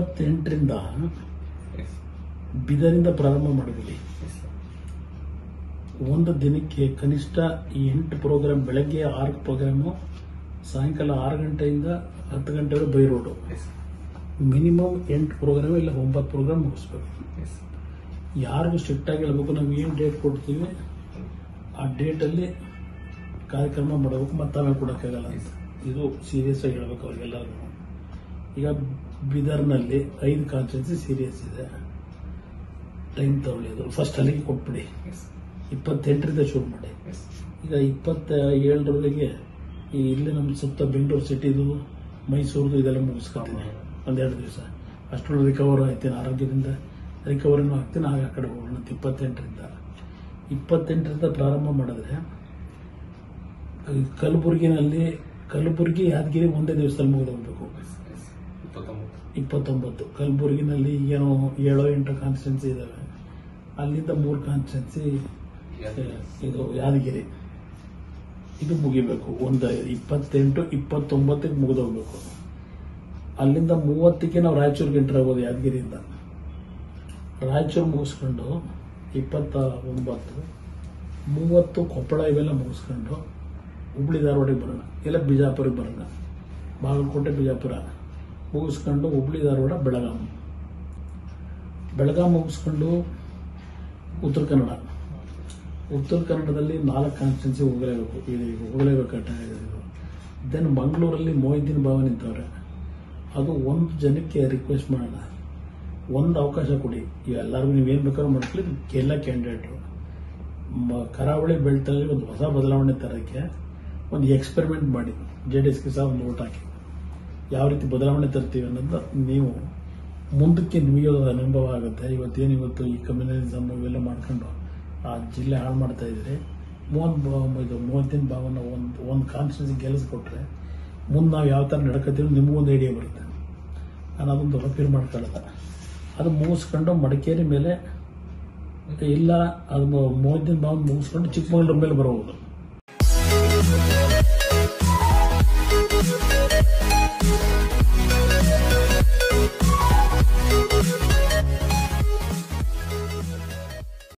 28ರಿಂದ ಬೀದರಿಂದ ಪ್ರಾರಂಭ ಮಾಡಿದ್ವಿ. ಒಂದು ದಿನಕ್ಕೆ ಕನಿಷ್ಠ 8 ಪ್ರೋಗ್ರಾಮ್, ಬೆಳಗ್ಗೆ 6 ಪ್ರೋಗ್ರಾಮು, ಸಾಯಂಕಾಲ 6 ಗಂಟೆಯಿಂದ 10 ಗಂಟೆವರೆಗೆ ಬೈ ರೋಡು. ಮಿನಿಮಮ್ 8 ಪ್ರೋಗ್ರಾಮ್ ಇಲ್ಲ 9 ಪ್ರೋಗ್ರಾಮ್ ಮುಗಿಸ್ಬೇಕು. ಯಾರಿಗೂ ಸ್ಟ್ರಿಕ್ಟ್ ಆಗಿ ಹೇಳ್ಬೇಕು, ನಾವು ಏನು ಡೇಟ್ ಕೊಡ್ತೀವಿ ಆ ಡೇಟಲ್ಲಿ ಕಾರ್ಯಕ್ರಮ ಮಾಡಬೇಕು, ಮತ್ತೆ ಆಮೇಲೆ ಕೊಡೋಕ್ಕಾಗಲ್ಲ ಅಂತ. ಇದು ಸೀರಿಯಸ್ ಆಗಿ ಹೇಳ್ಬೇಕು ಅವ್ರಿಗೆಲ್ಲರೂ. ಈಗ ಬೀದರ್ನಲ್ಲಿ 5 ಕಾನ್ಸ್ಟಿಟ್ಯೂನ್ಸಿ ಸೀರಿಯಸ್ ಇದೆ, ಟೈಮ್ ತಗೊಳ್ಳಿ. ಅದು ಫಸ್ಟ್ ಅಲ್ಲಿಗೆ ಕೊಟ್ಬಿಡಿ. 28ರಿಂದ ಶುರು ಮಾಡಿ. ಈಗ 27ರವರೆಗೆ ಇಲ್ಲಿ ನಮ್ಮ ಸುತ್ತ ಬೆಂಗಳೂರು ಸಿಟಿದು, ಮೈಸೂರದು ಇದೆಲ್ಲ ಮುಗಿಸ್ಕೊತೀನಿ ಒಂದೆರಡು ದಿವಸ. ಅಷ್ಟೊಳಗೆ ರಿಕವರ್ ಆಗ್ತೀನಿ, ಆರೋಗ್ಯದಿಂದ ರಿಕವರಿನೂ ಆಗ್ತೀನಿ. ಆಗ ಆ ಕಡೆ ಹೋಗೋಣ. 28ರಿಂದ ಪ್ರಾರಂಭ ಮಾಡಿದ್ರೆ ಕಲಬುರಗಿ ಯಾದಗಿರಿ ಒಂದೇ ದಿವಸದಲ್ಲಿ ಮುಗಿದೋಗ್ಬೇಕು. 29 ಕಲಬುರಗಿನಲ್ಲಿ ಏನೋ 7-8 ಕಾನ್ಸ್ಟಿಟ್ಯೂನ್ಸಿ ಇದಾವೆ. ಅಲ್ಲಿಂದ 3 ಕಾನ್ಸ್ಟಿಟ್ಯೂನ್ಸಿ ಇದು ಯಾದಗಿರಿ, ಇದು ಮುಗಿಬೇಕು. ಒಂದು 28-29 ಮುಗಿದೋಗ್ಬೇಕು. ಅಲ್ಲಿಂದ 30ಕ್ಕೆ ನಾವು ರಾಯಚೂರಿಗೆ ಎಂಟರ್ ಆಗೋದು. ಯಾದಗಿರಿಯಿಂದ ರಾಯಚೂರು ಮುಗಿಸ್ಕೊಂಡು 29, 30 ಕೊಪ್ಪಳ ಇವೆಲ್ಲ ಮುಗಿಸ್ಕೊಂಡು ಹುಬ್ಳಿ ಧಾರವಾಡಿಗೆ ಬರೋಣ, ಇಲ್ಲ ಬಿಜಾಪುರಿಗೆ ಬರೋಣ. ಬಾಗಲಕೋಟೆ ಬಿಜಾಪುರ ಮುಗಿಸ್ಕೊಂಡು ಹುಬ್ಳಿ ಧಾರವಾಡ ಬೆಳಗಾಂ ಮುಗಿಸ್ಕೊಂಡು ಉತ್ತರ ಕನ್ನಡದಲ್ಲಿ 4 ಕಾನ್ಸ್ಟಿಟ್ಯೂನ್ಸಿ ಹೋಗಲೇಬೇಕು. ದೆನ್ ಮಂಗಳೂರಲ್ಲಿ ಮೊಹಿದ್ದೀನ್ ಬಾವ ನಿಂತವ್ರೆ. ಅದು ಒಂದು ಜನಕ್ಕೆ ರಿಕ್ವೆಸ್ಟ್ ಮಾಡೋಣ, ಒಂದು ಅವಕಾಶ ಕೊಡಿ. ಎಲ್ಲರಿಗೂ ನೀವೇನು ಬೇಕಾದ್ರೂ ಮಾಡ್ಕೊಳ್ಳಿ, ಎಲ್ಲ ಕ್ಯಾಂಡಿಡೇಟು. ಕರಾವಳಿ ಬೆಳ್ತಲ್ಲಿ ಒಂದು ಹೊಸ ಬದಲಾವಣೆ ತರೋಕ್ಕೆ ಒಂದು ಎಕ್ಸ್ಪೆರಿಮೆಂಟ್ ಮಾಡಿ. JDSಗೆ ಸಹ ಒಂದು ಓಟ್ ಹಾಕಿ ಯಾವ ರೀತಿ ಬದಲಾವಣೆ ತರ್ತೀವಿ ಅನ್ನೋದು ನೀವು ಮುಂದಕ್ಕೆ ನಿಮಗೆ ಅನುಭವ ಆಗುತ್ತೆ. ಇವತ್ತು ಈ ಕಮ್ಯುನಲಿಸಮ್ ಇವೆಲ್ಲ ಮಾಡ್ಕೊಂಡು ಆ ಜಿಲ್ಲೆ ಹಾಳು ಮಾಡ್ತಾ ಇದ್ರೆ, ಮೊಹಿದ್ದೀನ್ ಬಾವನ್ನ ಒಂದು ಕಾನ್ಸ್ಟಿಟ್ಯೂನ್ಸಿ ಗೆಲ್ಲಿಸ್ಕೊಟ್ರೆ ಮುಂದೆ ನಾವು ಯಾವ ಥರ ನಡ್ಕೋತೀವಿ ನಿಮಗೊಂದು ಐಡಿಯಾ ಬರುತ್ತೆ. ನಾನು ಅದೊಂದು ಅಪೀಲ್ ಮಾಡ್ಕೊಳ್ಳೋದ. ಅದು ಮುಗಿಸ್ಕೊಂಡು ಮಡಿಕೇರಿ ಮೇಲೆ ಇಲ್ಲ, ಅದು ಮೊಹಿದ್ದೀನ್ ಬಾವನ್ ಮುಗಿಸ್ಕೊಂಡು ಚಿಕ್ಕಮಗಳೂರು ಮೇಲೆ ಬರಬಹುದು.